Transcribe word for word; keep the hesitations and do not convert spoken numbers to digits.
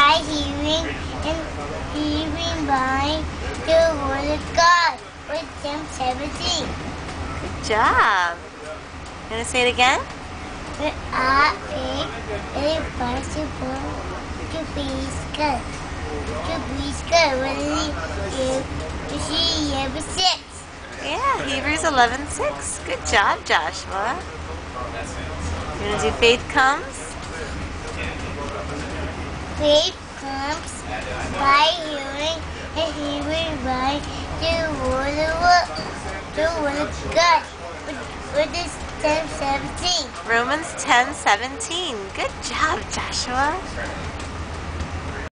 by hearing and hearing by the word of God. With Psalm seventeen. Good job. You want to say it again? But I think it is possible to please God. To please God. What is it? You see, ever six. Yeah, Hebrews eleven six. Good job, Joshua. You want to do faith comes? Faith comes by hearing and hearing by the word of the word of God. What is ten seventeen? Romans ten seventeen. Good job, Joshua.